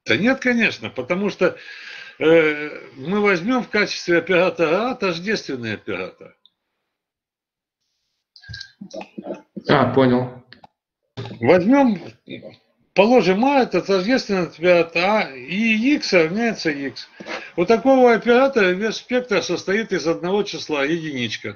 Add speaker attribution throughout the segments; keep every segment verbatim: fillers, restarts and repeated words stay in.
Speaker 1: Да нет, конечно, потому что э, мы возьмем в качестве оператора А тождественный оператор.
Speaker 2: А, понял.
Speaker 1: Возьмем, положим А, это тождественный оператор А, и X равняется X. У такого оператора весь спектр состоит из одного числа, единичка.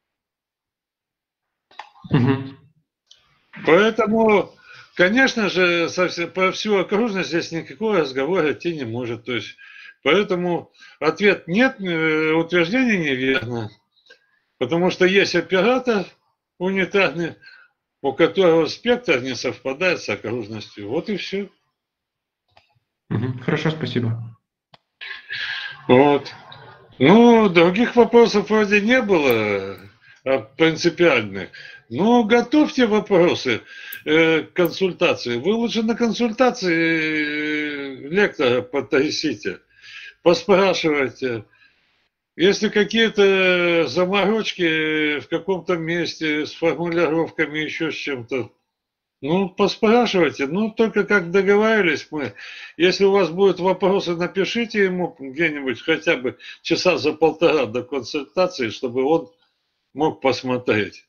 Speaker 2: Угу.
Speaker 1: Поэтому, конечно же, по всю окружность здесь никакого разговора идти не может. То есть, поэтому ответ нет, утверждение неверно. Потому что есть оператор унитарный, у которого спектр не совпадает с окружностью. Вот и все.
Speaker 2: Угу. Хорошо, спасибо.
Speaker 1: Вот. Ну, других вопросов вроде не было принципиальных. Но готовьте вопросы э, к консультации. Вы лучше на консультации лектора потрясите, поспрашивайте. Если какие-то заморочки в каком-то месте с формулировками, еще с чем-то, ну, поспрашивайте. Ну, только как договаривались мы. Если у вас будут вопросы, напишите ему где-нибудь хотя бы часа за полтора до консультации, чтобы он мог посмотреть.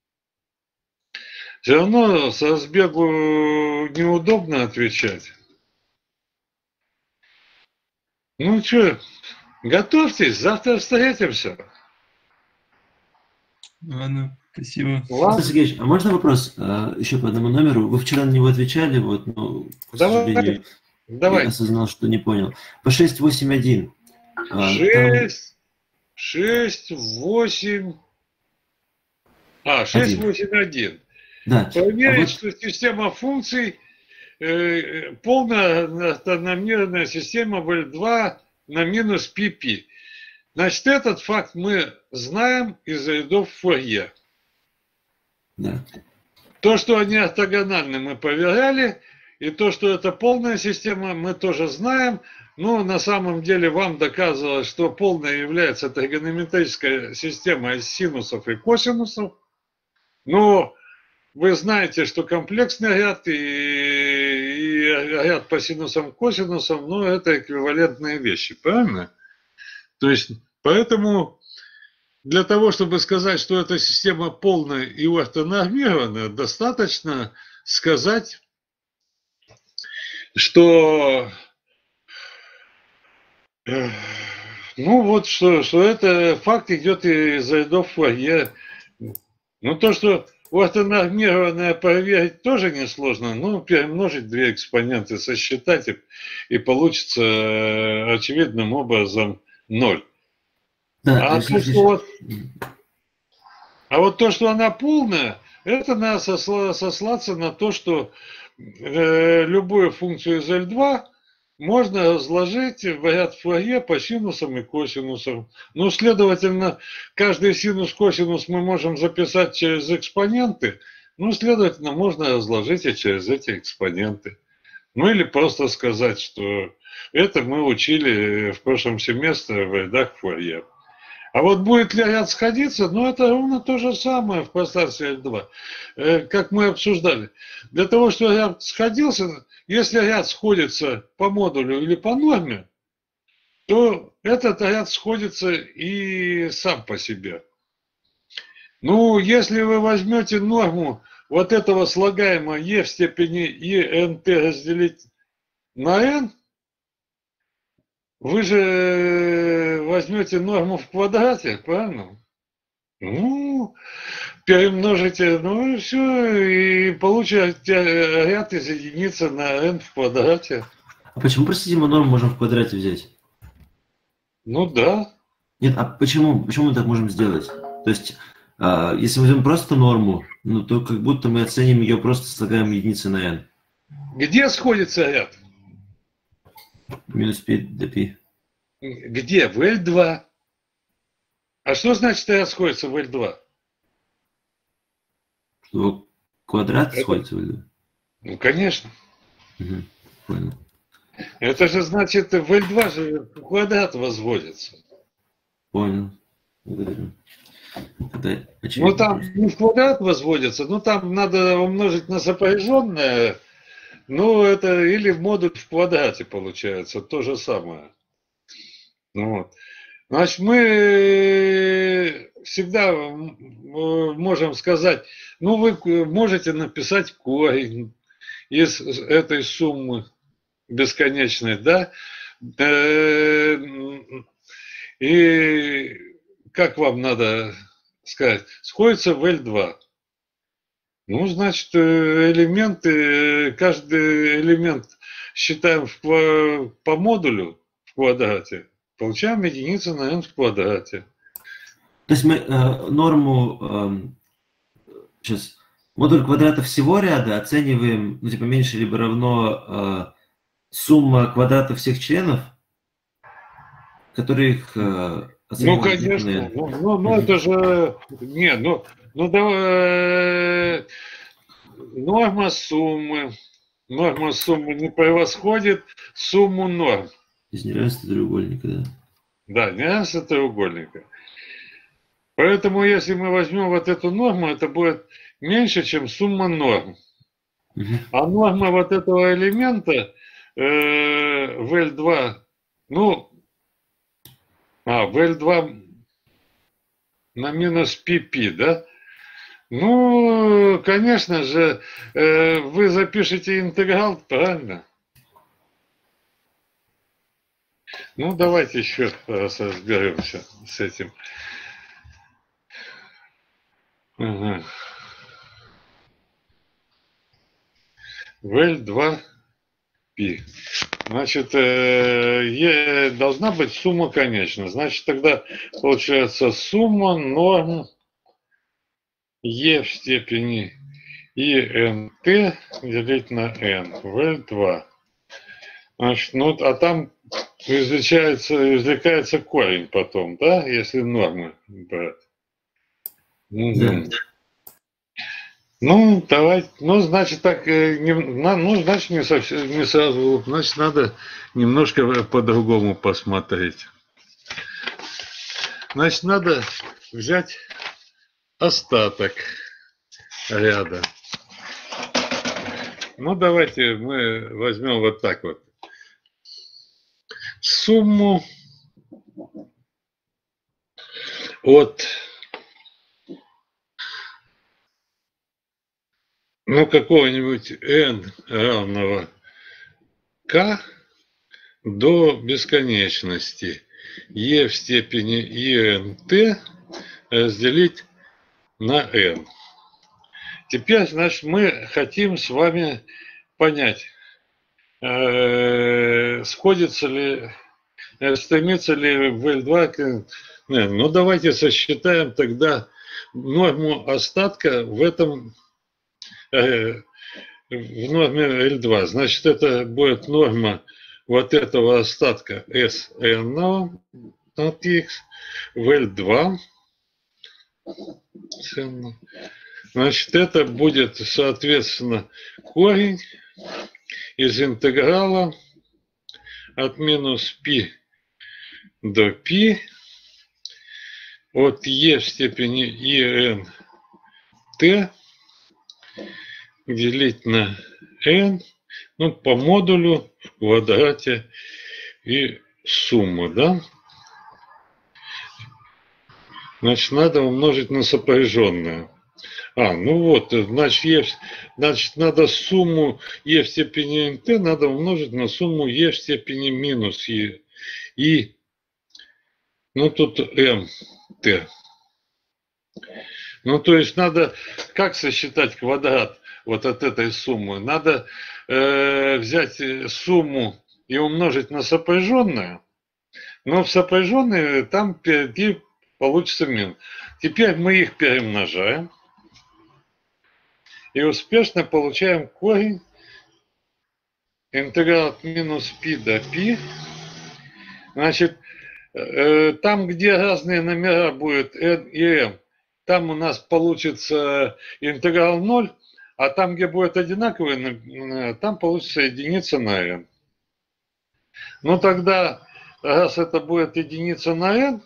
Speaker 1: Все равно со сбегу неудобно отвечать. Ну, что, готовьтесь, завтра встретимся.
Speaker 3: Ладно, спасибо.
Speaker 1: Ладно.
Speaker 4: Сергеевич, а можно вопрос а, еще по одному номеру? Вы вчера на него отвечали, вот, но, к
Speaker 1: Давай,
Speaker 4: сожалению,
Speaker 1: давай.
Speaker 4: я осознал, что не понял. По шесть восемь один.
Speaker 1: шесть, шесть, восемь... А, шесть восемь один.
Speaker 4: Да.
Speaker 1: Проверить,
Speaker 4: а вот...
Speaker 1: что система функций, э, полная автономированная система вэ эл два на минус пи пи. Значит, этот факт мы знаем из рядов Фурье.
Speaker 4: Да.
Speaker 1: То, что они ортогональны, мы проверяли, и то, что это полная система, мы тоже знаем. Но на самом деле вам доказывалось, что полная является тригонометрическая система из синусов и косинусов. Но вы знаете, что комплексный ряд и, и ряд по синусам, косинусам, ну, это эквивалентные вещи, правильно? То есть, поэтому для того, чтобы сказать, что эта система полная и ортонормированная, достаточно сказать, что, ну, вот, что, что это факт идет из рядов Фурье. Ну, то, что ортонормированное проверить тоже несложно. Ну, перемножить две экспоненты, сосчитать, и, и получится очевидным образом ноль.
Speaker 4: Да,
Speaker 1: а, то, что вот, а вот то, что она полная, это надо сосла, сослаться на то, что э, любую функцию из эл два можно разложить в ряд Фурье по синусам и косинусам. Ну, следовательно, каждый синус, косинус мы можем записать через экспоненты. Ну, следовательно, можно разложить и через эти экспоненты. Ну, или просто сказать, что это мы учили в прошлом семестре в рядах Фурье. А вот будет ли ряд сходиться, ну, это ровно то же самое в пространстве эл два, как мы обсуждали. Для того, чтобы ряд сходился, если ряд сходится по модулю или по норме, то этот ряд сходится и сам по себе. Ну, если вы возьмете норму вот этого слагаемого e в степени int разделить на n, вы же возьмете норму в квадрате, правильно? Ну, перемножите, ну и все, и получите ряд из единицы на n в квадрате.
Speaker 4: А почему, простите, мы норму можем в квадрате взять?
Speaker 1: Ну да.
Speaker 4: Нет, а почему, почему мы так можем сделать? То есть, а, если мы возьмем просто норму, ну, то как будто мы оценим ее, просто слагаем единицы на n.
Speaker 1: Где сходится ряд?
Speaker 4: Минус π до π.
Speaker 1: Где? В эл два. А что значит ряд сходится в эл два?
Speaker 4: Что квадрат
Speaker 1: Это...
Speaker 4: сходится в эл два?
Speaker 1: Ну, конечно.
Speaker 4: Угу, понял.
Speaker 1: Это же значит, в эл два же квадрат возводится.
Speaker 4: Понял. Благодарю. Это очевидно.
Speaker 1: Ну, там не в квадрат возводится, ну, там надо умножить на сопряженное Ну, это или модуль в квадрате получается, то же самое. Вот. Значит, мы всегда можем сказать, ну, вы можете написать корень из этой суммы бесконечной, да? И как вам надо сказать? Сходится в эль два. Ну, значит, элементы, каждый элемент считаем в, по модулю в квадрате, получаем единицу на n в квадрате.
Speaker 4: То есть мы э, норму, э, сейчас, модуль квадрата всего ряда оцениваем, ну, типа, меньше либо равно э, сумма квадрата всех членов, которых э,
Speaker 1: ну, конечно, ну, ну, ну это же, не, ну, ну давай, норма суммы, норма суммы не превосходит сумму норм.
Speaker 4: Из неравенства треугольника, да? Да,
Speaker 1: неравенство треугольника. Поэтому, если мы возьмем вот эту норму, это будет меньше, чем сумма норм. Угу. А норма вот этого элемента э, в эль два, ну, а, в эль два на минус пи пи, да? Ну, конечно же, э, вы запишете интеграл, правильно? Ну, давайте еще раз разберемся с этим. Ага. В эль два пи. Значит, э, должна быть сумма конечна. Значит, тогда получается сумма норм e в степени int делить на n в эль два. Значит, ну, а там извлекается, извлекается корень потом, да, если нормы брать. Угу. Ну, давайте, ну, значит, так, не, ну, значит, не совсем, не сразу, значит, надо немножко по-другому посмотреть. Значит, надо взять остаток ряда. Ну, давайте мы возьмем вот так вот. Сумму от, ну, какого-нибудь n равного k до бесконечности e в степени int разделить на n. Теперь, значит, мы хотим с вами понять, э, сходится ли, э, стремится ли в эль два к n. Ну, давайте сосчитаем тогда норму остатка в этом, э, в норме эль два. Значит, это будет норма вот этого остатка Sn от x в эль два. Значит, это будет, соответственно, корень из интеграла от минус π до π от e в степени int делить на n, ну, по модулю в квадрате и сумма, да? Значит, надо умножить на сопряженное. А, ну вот, значит, e, значит, надо сумму e в степени nt надо умножить на сумму e в степени минус e. И, ну, тут mt. Ну, то есть надо, как сосчитать квадрат вот от этой суммы? Надо э, взять сумму и умножить на сопряженное. Но в сопряженное там впереди получится минус. Теперь мы их перемножаем. И успешно получаем корень интеграл от минус π до π. Значит, э, там, где разные номера будет n и m, там у нас получится интеграл ноль, а там, где будет одинаковый, там получится единица на n. Ну тогда, раз это будет единица на n,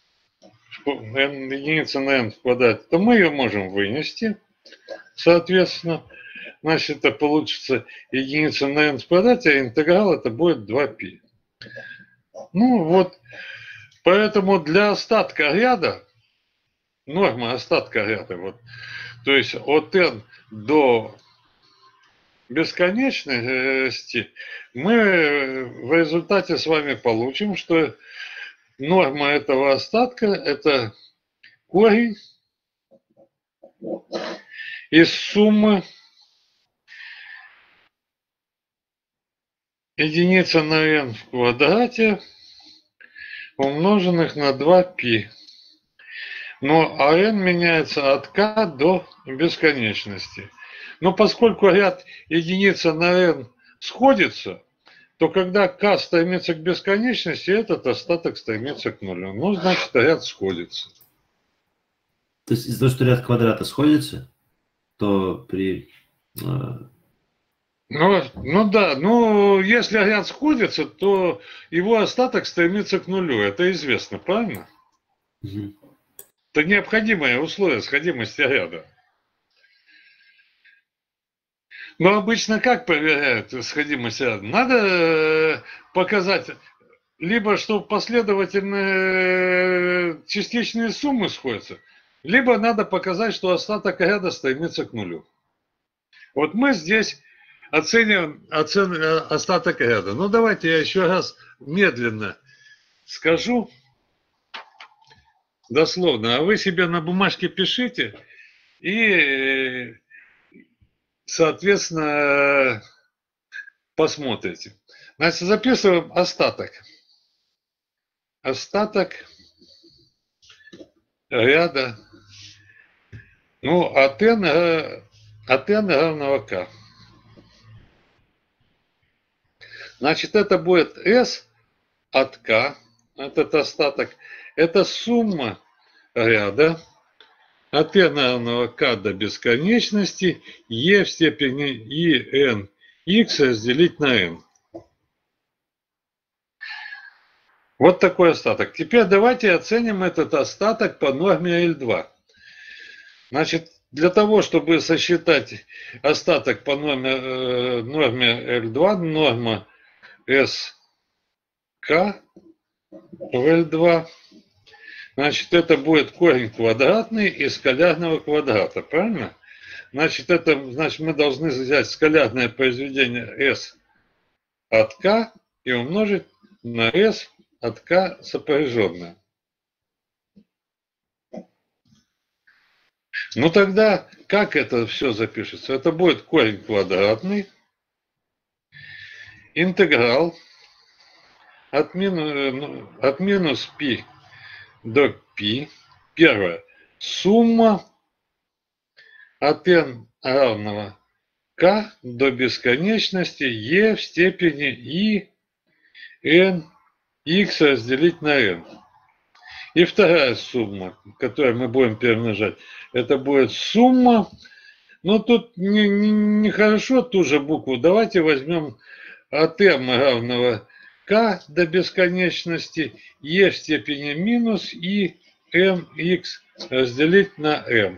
Speaker 1: n единица на n в квадрате, то мы ее можем вынести, соответственно. значит, это получится единица на n в квадрате, а интеграл это будет два пи. Ну вот, поэтому для остатка ряда, норма остатка ряда, вот, то есть от n до бесконечности, мы в результате с вами получим, что норма этого остатка это корень из суммы единица на n в квадрате, умноженных на два пи. Но а n меняется от k до бесконечности. Но поскольку ряд единица на n сходится, то когда k стремится к бесконечности, этот остаток стремится к нулю. Ну, значит, ряд сходится.
Speaker 4: То есть из-за того, что ряд квадрата сходится, то при...
Speaker 1: Ну, ну да, ну если ряд сходится, то его остаток стремится к нулю. Это известно, правильно?
Speaker 4: Угу.
Speaker 1: Это необходимое условие сходимости ряда. Но обычно как проверяют сходимость ряда? Надо показать, либо что последовательные частичные суммы сходятся, либо надо показать, что остаток ряда стремится к нулю. Вот мы здесь оцениваем оцен... остаток ряда. Ну давайте я еще раз медленно скажу, дословно, а вы себе на бумажке пишите и, соответственно, посмотрите. Значит, записываем остаток. Остаток ряда, ну, от n, от n равного k. Значит, это будет s от k, этот остаток. Это сумма ряда от n равного k до бесконечности e в степени и n x разделить на n. Вот такой остаток. Теперь давайте оценим этот остаток по норме эль два. Значит, для того, чтобы сосчитать остаток по норме, э, норме эль два, норма sk в эль два, значит, это будет корень квадратный из скалярного квадрата, правильно? Значит, это, значит, мы должны взять скалярное произведение s от k и умножить на s от k сопряженное. Ну тогда, как это все запишется? Это будет корень квадратный, интеграл от минус, от минус π до π. Первое. Сумма от n равного k до бесконечности e в степени и n x разделить на n. И вторая сумма, которую мы будем перемножать, это будет сумма, но тут нехорошо не, не ту же букву, давайте возьмем от m равного k до бесконечности e в степени минус и mx разделить на m.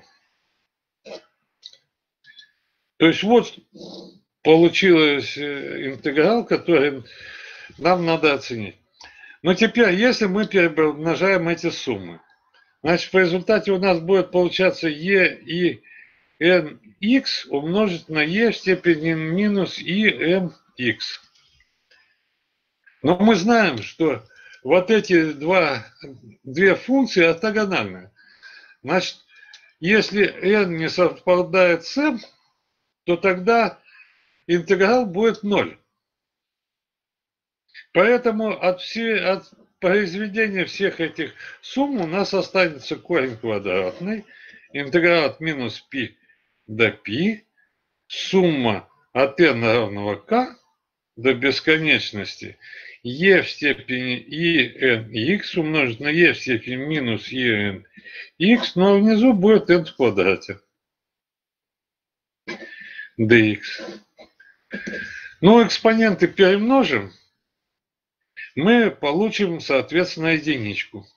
Speaker 1: То есть вот получился интеграл, который нам надо оценить. Но теперь, если мы перемножаем эти суммы, значит, в результате у нас будет получаться e и nx умножить на e в степени минус и mx. Но мы знаем, что вот эти два, две функции ортогональны. Значит, если n не совпадает с m, то тогда интеграл будет ноль. Поэтому от, все, от произведения всех этих сумм у нас останется корень квадратный, интеграл от минус π до π, сумма от n равного k до бесконечности e в степени и nx умножить на e в степени минус и nx, но внизу будет n в квадрате dx. Ну, экспоненты перемножим, мы получим, соответственно, единичку.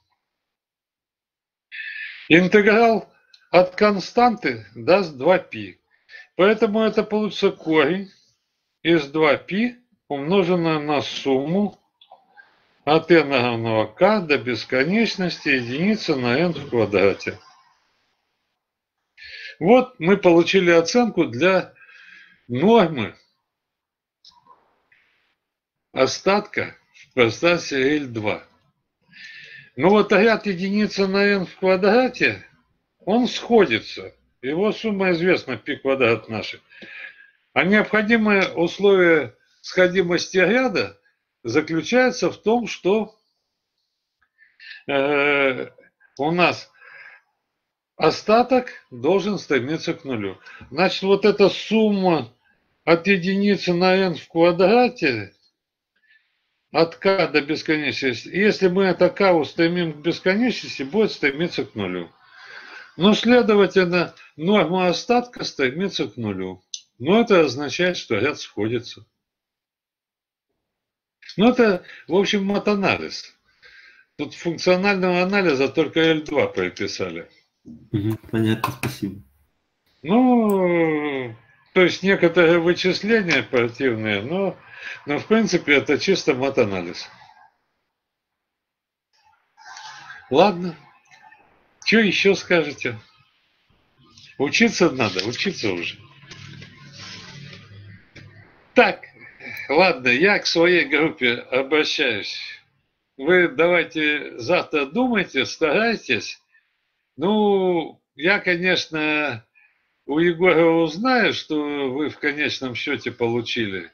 Speaker 1: Интеграл от константы даст два π. Поэтому это получится корень из два пи, умноженное на сумму от n равного k до бесконечности единицы на n в квадрате. Вот мы получили оценку для нормы остатка в пространстве эль два. Но вот ряд единицы на n в квадрате, он сходится. Его сумма известна, π квадрат наших. А необходимое условие сходимости ряда заключается в том, что э, у нас остаток должен стремиться к нулю. Значит, вот эта сумма от единицы на n в квадрате от k до бесконечности, если мы это k устремим к бесконечности, будет стремиться к нулю. Но, следовательно, норма остатка стремится к нулю. Но это означает, что ряд сходится. Ну, это, в общем, матанализ. Тут функционального анализа только эль два приписали.
Speaker 4: Понятно, спасибо.
Speaker 1: Ну, то есть некоторые вычисления противные, но, но в принципе это чисто матанализ. Ладно. Что еще скажете? Учиться надо, учиться уже. Так, ладно, я к своей группе обращаюсь. Вы давайте завтра думайте, старайтесь. Ну, я, конечно, у Егора узнаю, что вы в конечном счете получили.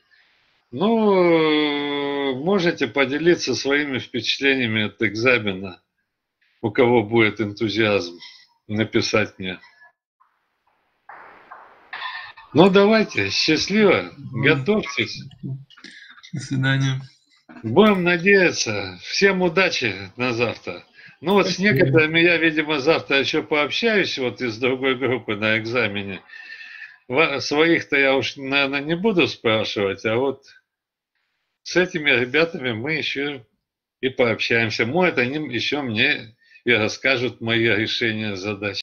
Speaker 1: Ну, можете поделиться своими впечатлениями от экзамена. У кого будет энтузиазм, написать мне. Ну, давайте, счастливо, готовьтесь.
Speaker 3: До свидания.
Speaker 1: Будем надеяться. Всем удачи на завтра. Ну, вот с некоторыми я, видимо, завтра еще пообщаюсь, вот из другой группы на экзамене. Своих-то я уж, наверное, не буду спрашивать, а вот с этими ребятами мы еще и пообщаемся. Может, они еще мне и расскажут мои решения задач.